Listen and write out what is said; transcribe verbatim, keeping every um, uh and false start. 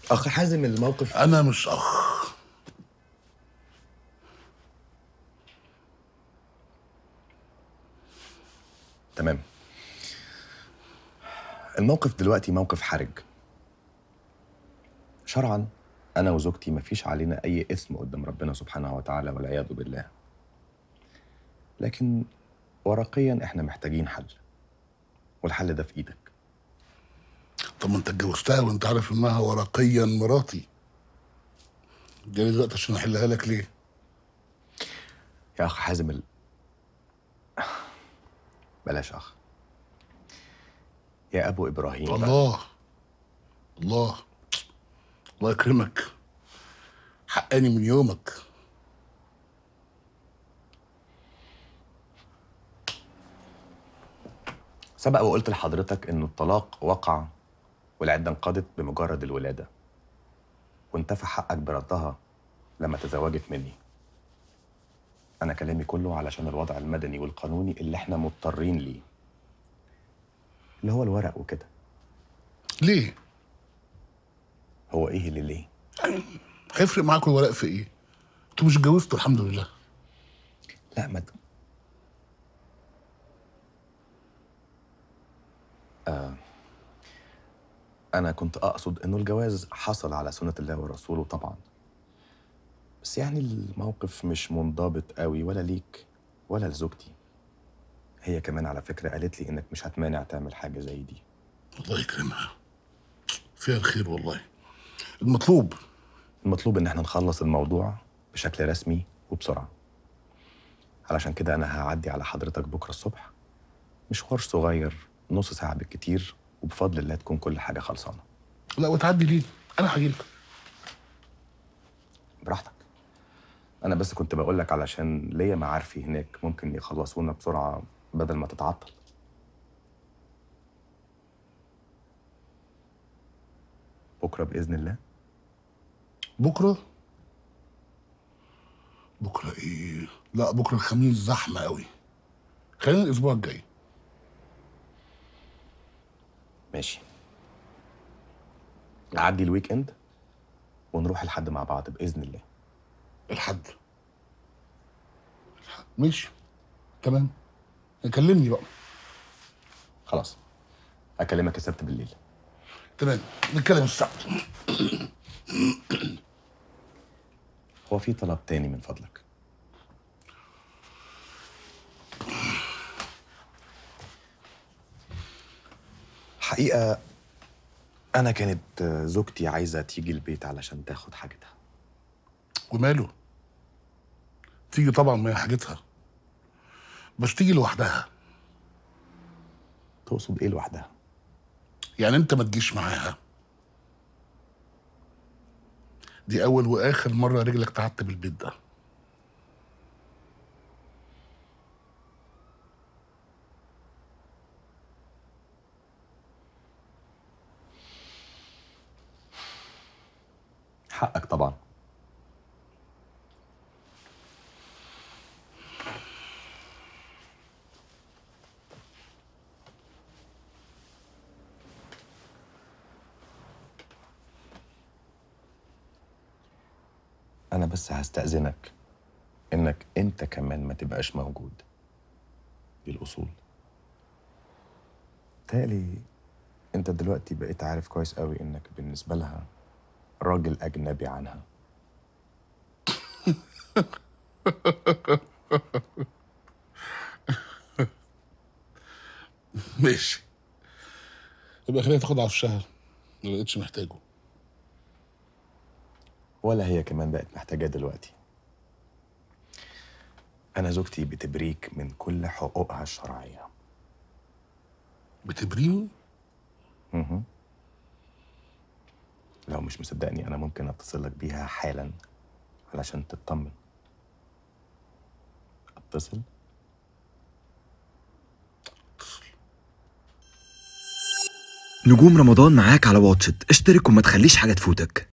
اخ حازم الموقف. انا مش اخ. تمام. الموقف دلوقتي موقف حرج. شرعا انا وزوجتي مفيش علينا اي اثم قدام ربنا سبحانه وتعالى والعياذ بالله، لكن ورقيا احنا محتاجين حل، والحل ده في ايدك. طب ما انت اتجوزتها وانت عارف انها ورقيا مراتي. جاي دلوقتي عشان احلها لك ليه؟ يا اخ حازم ال... بلاش اخ. يا ابو ابراهيم. الله الله الله يكرمك. حقاني من يومك. سبق وقلت لحضرتك انه الطلاق وقع والعده انقضت بمجرد الولاده، وانتفى حقك بردها لما تزوجت مني. انا كلامي كله علشان الوضع المدني والقانوني اللي احنا مضطرين ليه، اللي هو الورق وكده. ليه؟ هو ايه اللي ليه؟ هيفرق معاكم الورق في ايه؟ انتوا مش اتجوزتوا الحمد لله. لا ما آه انا كنت اقصد انه الجواز حصل على سنة الله ورسوله طبعا، بس يعني الموقف مش منضبط قوي ولا ليك ولا لزوجتي. هي كمان على فكرة قالت لي انك مش هتمانع تعمل حاجة زي دي. الله يكرمها. فيها الخير والله. المطلوب المطلوب ان احنا نخلص الموضوع بشكل رسمي وبسرعة. علشان كده انا هعدي على حضرتك بكرة الصبح، مشوار صغير نص ساعة بالكتير، وبفضل الله تكون كل حاجة خلصانة. لا وتعدي ليه؟ انا هجيلك. براحتك. انا بس كنت بقول لك علشان ليا معارفي هناك ممكن يخلصونا بسرعة بدل ما تتعطل. بكرة بإذن الله. بكره؟ بكره ايه؟ لا بكره الخميس زحمه قوي. خلينا الاسبوع الجاي. ماشي. نعدي الويك اند ونروح الحد مع بعض بإذن الله. الحد. الحد ماشي. تمام. كلمني بقى. خلاص، أكلمك السبت بالليل. تمام. نتكلم السبت. هو في طلب تاني من فضلك؟ حقيقة أنا كانت زوجتي عايزة تيجي البيت علشان تاخد حاجتها. وماله؟ تيجي طبعا، ما هي حاجتها، بس تيجي لوحدها. تقصد إيه لوحدها؟ يعني انت ما تجيش معاها. دي اول واخر مره رجلك تعتب البيت ده. حقك طبعا. أنا بس هستأذنك إنك أنت كمان ما تبقاش موجود. دي الأصول. تالي أنت دلوقتي بقيت عارف كويس قوي إنك بالنسبة لها راجل أجنبي عنها. ماشي. يبقى خليها تاخد عفشها، ما بقتش محتاجه. ولا هي كمان بقت محتاجة دلوقتي. أنا زوجتي بتبريك من كل حقوقها الشرعية. بتبريني؟ اها. لو مش مصدقني أنا ممكن أتصل لك بيها حالا علشان تطمن. أتصل؟ نجوم رمضان معاك على واتشت، اشترك وما تخليش حاجة تفوتك.